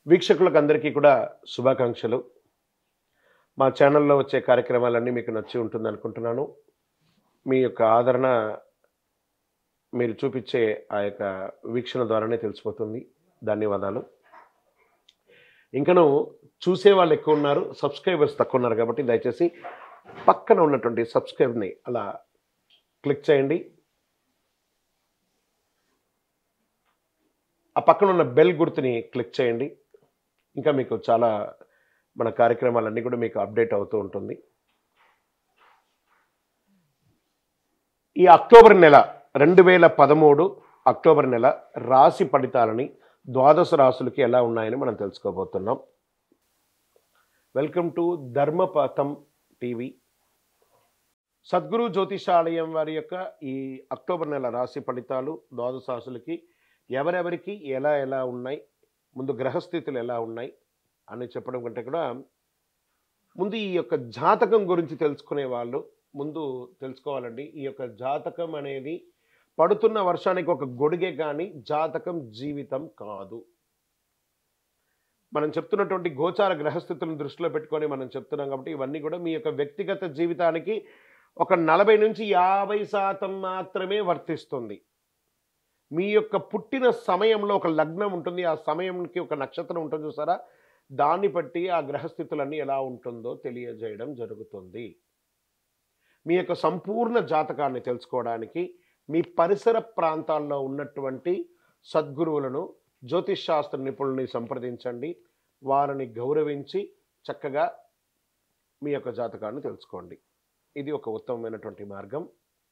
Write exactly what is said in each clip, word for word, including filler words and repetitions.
వీక్షకులకు అందరికీ కూడా శుభాకాంక్షలు. మా ఛానల్లో వచ్చే కార్యక్రమాలన్నీ మీకు నచ్చి ఉంటుంది అనుకుంటున్నాను. మీ యొక్క ఆదరణ మీరు చూపించే ఆ యొక్క వీక్షణ ద్వారానే తెలిసిపోతుంది. ధన్యవాదాలు. ఇంకను చూసే వాళ్ళు ఎక్కువ ఉన్నారు, సబ్స్క్రైబర్స్ తక్కువ ఉన్నారు కాబట్టి దయచేసి పక్కన ఉన్నటువంటి సబ్స్క్రైబ్ని అలా క్లిక్ చేయండి. ఆ పక్కన ఉన్న బెల్ గుర్తుని క్లిక్ చేయండి. ఇంకా మీకు చాలా మన కార్యక్రమాలన్నీ కూడా మీకు అప్డేట్ అవుతూ ఉంటుంది. ఈ అక్టోబర్ నెల రెండు వేల పదమూడు అక్టోబర్ నెల రాశి ఫలితాలని ద్వాదశ రాశులకి ఎలా ఉన్నాయని మనం తెలుసుకోబోతున్నాం. Welcome to Dharmapatham TV. Sadguru Jyotishalayam వారి యొక్క ఈ అక్టోబర్ నెల రాశి ఫలితాలు ద్వాదశ రాశులకి ఎవరెవరికి ఎలా ఎలా ఉన్నాయి, ముందు గ్రహస్థితులు ఎలా ఉన్నాయి అని చెప్పడం కంటే కూడా ముందు ఈ యొక్క జాతకం గురించి తెలుసుకునే వాళ్ళు ముందు తెలుసుకోవాలండి. ఈ యొక్క జాతకం అనేది పడుతున్న వర్షానికి ఒక గొడుగే కానీ జాతకం జీవితం కాదు. మనం చెప్తున్నటువంటి గోచార గ్రహస్థితులను దృష్టిలో పెట్టుకొని మనం చెప్తున్నాం కాబట్టి ఇవన్నీ కూడా మీ యొక్క వ్యక్తిగత జీవితానికి ఒక నలభై నుంచి యాభై శాతం మాత్రమే వర్తిస్తుంది. మీ యొక్క పుట్టిన సమయంలో ఒక లగ్నం ఉంటుంది, ఆ సమయంకి ఒక నక్షత్రం ఉంటుంది చూసారా, దాన్ని బట్టి ఆ గ్రహస్థితులన్నీ ఎలా ఉంటుందో తెలియజేయడం జరుగుతుంది. మీ యొక్క సంపూర్ణ జాతకాన్ని తెలుసుకోవడానికి మీ పరిసర ప్రాంతాల్లో ఉన్నటువంటి సద్గురువులను, జ్యోతిష్ శాస్త్ర నిపుణుల్ని సంప్రదించండి. వారిని గౌరవించి చక్కగా మీ యొక్క జాతకాన్ని తెలుసుకోండి. ఇది ఒక ఉత్తమమైనటువంటి మార్గం.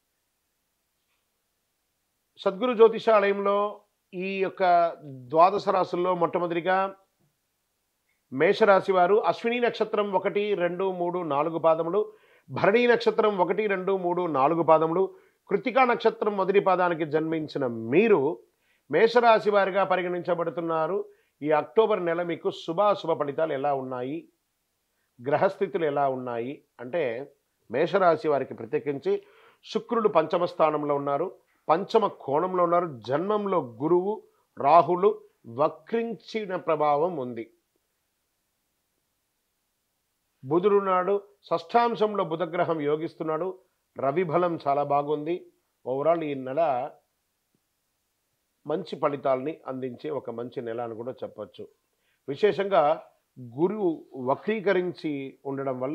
సద్గురు జ్యోతిషాలయంలో ఈ యొక్క ద్వాదశ రాశుల్లో మొట్టమొదటిగా మేషరాశి వారు అశ్విని నక్షత్రం ఒకటి రెండు మూడు నాలుగు పాదములు, భరణి నక్షత్రం ఒకటి రెండు మూడు నాలుగు పాదములు, కృత్తికా నక్షత్రం మొదటి పాదానికి జన్మించిన మీరు మేషరాశి వారిగా పరిగణించబడుతున్నారు. ఈ అక్టోబర్ నెల మీకు శుభాశుభ ఫలితాలు ఎలా ఉన్నాయి, గ్రహస్థితులు ఎలా ఉన్నాయి అంటే మేషరాశి వారికి ప్రత్యేకించి శుక్రుడు పంచమ స్థానంలో ఉన్నారు, పంచమ కోణంలో ఉన్నారు. జన్మంలో గురువు రాహులు వక్రించిన ప్రభావం ఉంది. బుధుడు నాడు షష్ఠాంశంలో బుధగ్రహం యోగిస్తున్నాడు. రవి బలం చాలా బాగుంది. ఓవరాల్ ఈ నెల మంచి ఫలితాలని అందించే ఒక మంచి నెల అని కూడా చెప్పచ్చు. విశేషంగా గురువు వక్రీకరించి ఉండడం వల్ల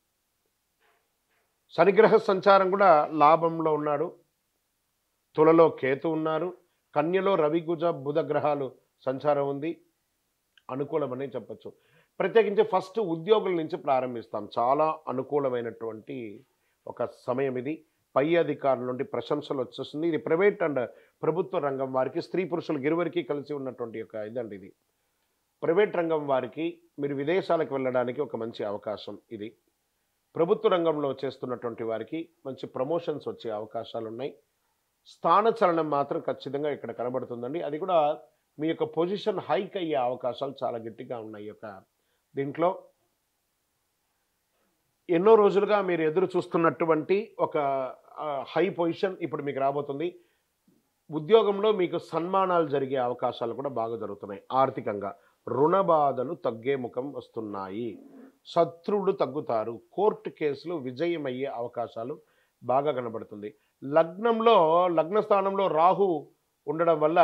శనిగ్రహ సంచారం కూడా లాభంలో ఉన్నాడు. తులలో కేతు ఉన్నారు, కన్యలో రవి గుజ బుధ గ్రహాలు సంచారం ఉంది. అనుకూలమని చెప్పచ్చు. ప్రత్యేకించి ఫస్ట్ ఉద్యోగుల నుంచి ప్రారంభిస్తాం. చాలా అనుకూలమైనటువంటి ఒక సమయం ఇది. పై అధికారుల నుండి ప్రశంసలు వచ్చేస్తుంది. ఇది ప్రైవేట్ అండ్ ప్రభుత్వ రంగం వారికి, స్త్రీ పురుషులకు ఇరువురికి కలిసి ఉన్నటువంటి ఒక ఇదండి ఇది. ప్రైవేట్ రంగం వారికి మీరు విదేశాలకు వెళ్ళడానికి ఒక మంచి అవకాశం ఇది. ప్రభుత్వ రంగంలో చేస్తున్నటువంటి వారికి మంచి ప్రమోషన్స్ వచ్చే అవకాశాలు ఉన్నాయి. స్థానచలనం మాత్రం ఖచ్చితంగా ఇక్కడ కనబడుతుందండి. అది కూడా మీ యొక్క పొజిషన్ హైక్ అయ్యే అవకాశాలు చాలా గట్టిగా ఉన్నాయి. యొక్క దీంట్లో ఎన్నో రోజులుగా మీరు ఎదురు చూస్తున్నటువంటి ఒక హై పొజిషన్ ఇప్పుడు మీకు రాబోతుంది. ఉద్యోగంలో మీకు సన్మానాలు జరిగే అవకాశాలు కూడా బాగా జరుగుతున్నాయి. ఆర్థికంగా రుణ బాధలు తగ్గే ముఖం వస్తున్నాయి. శత్రువులు తగ్గుతారు. కోర్టు కేసులు విజయమయ్యే అవకాశాలు బాగా కనబడుతుంది. లగ్నంలో లగ్న స్థానంలో రాహు ఉండడం వల్ల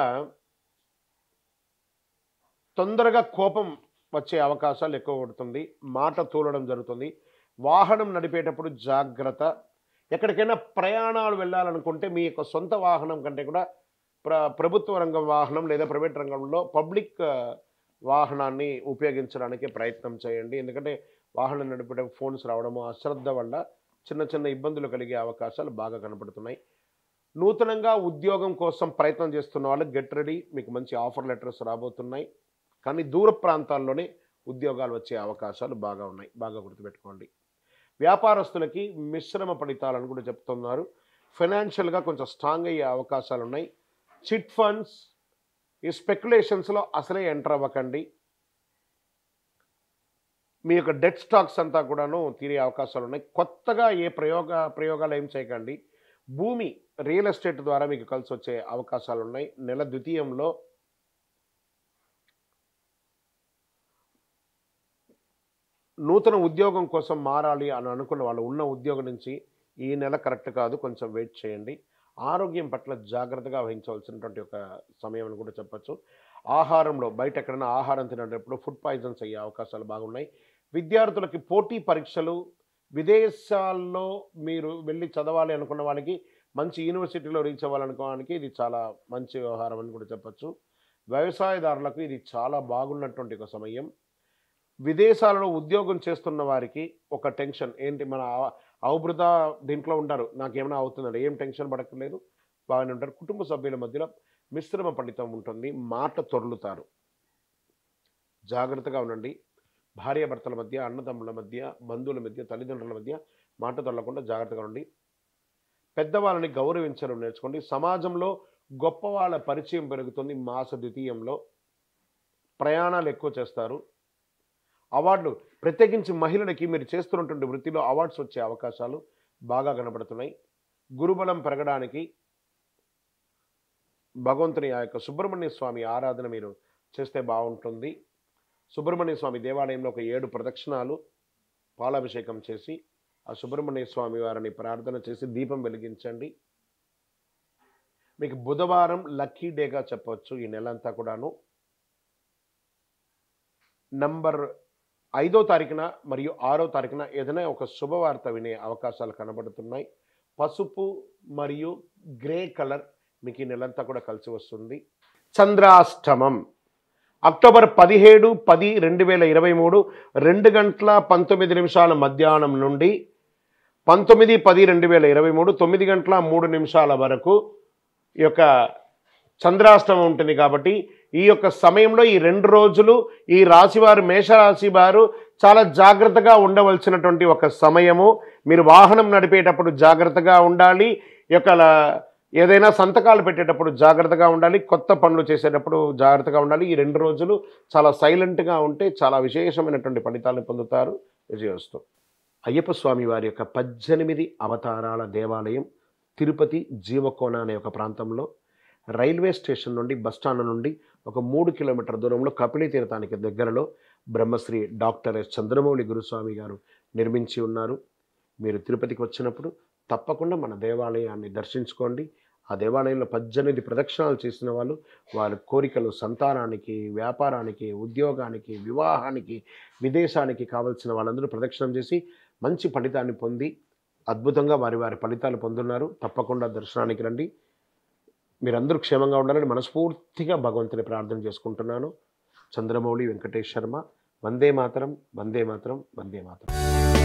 తొందరగా కోపం వచ్చే అవకాశాలు ఎక్కువ పడుతుంది. మాట తూలడం జరుగుతుంది. వాహనం నడిపేటప్పుడు జాగ్రత్త. ఎక్కడికైనా ప్రయాణాలు వెళ్ళాలనుకుంటే మీ యొక్క సొంత వాహనం కంటే కూడా ప్ర ప్రభుత్వ రంగం వాహనం లేదా ప్రైవేట్ రంగంలో పబ్లిక్ వాహనాన్ని ఉపయోగించడానికి ప్రయత్నం చేయండి. ఎందుకంటే వాహనం నడిపేటప్పుడు ఫోన్స్ రావడము, అశ్రద్ధ వల్ల చిన్న చిన్న ఇబ్బందులు కలిగే అవకాశాలు బాగా కనపడుతున్నాయి. నూతనంగా ఉద్యోగం కోసం ప్రయత్నం చేస్తున్న వాళ్ళు గెట్ రెడీ. మీకు మంచి ఆఫర్ లెటర్స్ రాబోతున్నాయి. కానీ దూర ప్రాంతాల్లోనే ఉద్యోగాలు వచ్చే అవకాశాలు బాగా ఉన్నాయి. బాగా గుర్తుపెట్టుకోండి. వ్యాపారస్తులకి మిశ్రమ ఫలితాలను కూడా చెప్తున్నారు. ఫైనాన్షియల్గా కొంచెం స్ట్రాంగ్ అయ్యే అవకాశాలు ఉన్నాయి. చిట్ ఫండ్స్, ఈ స్పెక్యులేషన్స్లో అసలే ఎంటర్ అవ్వకండి. మీ యొక్క డెట్ స్టాక్స్ అంతా కూడాను తీరే అవకాశాలు ఉన్నాయి. కొత్తగా ఏ ప్రయోగ ప్రయోగాలు ఏం చేయకండి. భూమి రియల్ ఎస్టేట్ ద్వారా మీకు కలిసి వచ్చే అవకాశాలు ఉన్నాయి. నెల ద్వితీయంలో నూతన ఉద్యోగం కోసం మారాలి అని అనుకున్న వాళ్ళు ఉన్న ఉద్యోగం నుంచి ఈ నెల కరెక్ట్ కాదు, కొంచెం వెయిట్ చేయండి. ఆరోగ్యం పట్ల జాగ్రత్తగా వహించవలసినటువంటి ఒక సమయం అని కూడా చెప్పచ్చు. ఆహారంలో బయట ఎక్కడైనా ఆహారం తినేటప్పుడు ఫుడ్ పాయిజన్స్ అయ్యే అవకాశాలు బాగున్నాయి. విద్యార్థులకి పోటీ పరీక్షలు, విదేశాల్లో మీరు వెళ్ళి చదవాలి అనుకున్న వాళ్ళకి, మంచి యూనివర్సిటీలో రీచ్ అవ్వాలనుకోవడానికి ఇది చాలా మంచి వ్యవహారం అని కూడా చెప్పచ్చు. వ్యవసాయదారులకు ఇది చాలా బాగున్నటువంటి ఒక సమయం. విదేశాలలో ఉద్యోగం చేస్తున్న వారికి ఒక టెన్షన్ ఏంటి, మన అవబృత దీంట్లో ఉంటారు, నాకేమైనా అవుతుందండి, ఏం టెన్షన్ పడక్కర్లేదు, బాగానే ఉంటారు. కుటుంబ సభ్యుల మధ్యలో మిశ్రమ ఫలితం ఉంటుంది. మాట తొర్లుతారు, జాగ్రత్తగా ఉండండి. భార్యాభర్తల మధ్య, అన్నదమ్ముల మధ్య, బంధువుల మధ్య, తల్లిదండ్రుల మధ్య మాట తొరలకుండా జాగ్రత్తగా ఉండండి. పెద్దవాళ్ళని గౌరవించడం నేర్చుకోండి. సమాజంలో గొప్ప వాళ్ళ పరిచయం పెరుగుతుంది. మాస ద్వితీయంలో ప్రయాణాలు ఎక్కువ చేస్తారు. అవార్డులు, ప్రత్యేకించి మహిళలకి మీరు చేస్తున్నటువంటి వృత్తిలో అవార్డ్స్ వచ్చే అవకాశాలు బాగా కనబడుతున్నాయి. గురుబలం పెరగడానికి భగవంతుని ఆ యొక్క సుబ్రహ్మణ్య స్వామి ఆరాధన మీరు చేస్తే బాగుంటుంది. సుబ్రహ్మణ్య స్వామి దేవాలయంలో ఒక ఏడు ప్రదక్షిణాలు పాలాభిషేకం చేసి ఆ సుబ్రహ్మణ్య స్వామి వారిని ప్రార్థన చేసి దీపం వెలిగించండి. మీకు బుధవారం లక్కీ డేగా చెప్పవచ్చు ఈ నెలంతా కూడాను. నంబర్ ఐదో తారీఖున మరియు ఆరో తారీఖున ఏదైనా ఒక శుభవార్త వినే అవకాశాలు కనబడుతున్నాయి. పసుపు మరియు గ్రే కలర్ మీకు ఈ నెలంతా కూడా కలిసి వస్తుంది. చంద్రాష్టమం అక్టోబర్ పదిహేడు పది రెండు వేల ఇరవై మూడు రెండు గంటల పంతొమ్మిది నిమిషాల మధ్యాహ్నం నుండి పంతొమ్మిది పది రెండు వేల ఇరవై మూడు తొమ్మిది గంటల మూడు నిమిషాల వరకు ఈ యొక్క చంద్రాష్టమం ఉంటుంది. కాబట్టి ఈ యొక్క సమయంలో ఈ రెండు రోజులు ఈ రాశివారు, మేషరాశి వారు చాలా జాగ్రత్తగా ఉండవలసినటువంటి ఒక సమయము. మీరు వాహనం నడిపేటప్పుడు జాగ్రత్తగా ఉండాలి. ఈ యొక్క ఏదైనా సంతకాలు పెట్టేటప్పుడు జాగ్రత్తగా ఉండాలి. కొత్త పనులు చేసేటప్పుడు జాగ్రత్తగా ఉండాలి. ఈ రెండు రోజులు చాలా సైలెంట్గా ఉంటే చాలా విశేషమైనటువంటి ఫలితాలను పొందుతారు. విజయోస్తు. అయ్యప్ప స్వామి వారి యొక్క పద్దెనిమిది అవతారాల దేవాలయం తిరుపతి జీవకోన అనే ఒక ప్రాంతంలో రైల్వే స్టేషన్ నుండి, బస్టాండ్ నుండి ఒక మూడు కిలోమీటర్ దూరంలో కపిలి తీర్థానికి దగ్గరలో బ్రహ్మశ్రీ డాక్టర్ ఎస్ చంద్రమౌళి గురుస్వామి గారు నిర్మించి ఉన్నారు. మీరు తిరుపతికి వచ్చినప్పుడు తప్పకుండా మన దేవాలయాన్ని దర్శించుకోండి. ఆ దేవాలయంలో పద్దెనిమిది ప్రదక్షిణాలు చేసిన వాళ్ళు వారి కోరికలు, సంతానానికి, వ్యాపారానికి, ఉద్యోగానికి, వివాహానికి, విదేశానికి కావలసిన వాళ్ళందరూ ప్రదక్షిణం చేసి మంచి ఫలితాన్ని పొంది అద్భుతంగా వారి వారి ఫలితాలు పొందున్నారు. తప్పకుండా దర్శనానికి రండి. మీరందరూ క్షేమంగా ఉండాలని మనస్ఫూర్తిగా భగవంతుని ప్రార్థన చేసుకుంటున్నాను. చంద్రమౌళి వెంకటేష్ శర్మ. వందే మాతరం, వందే మాతరం, వందే మాతరం.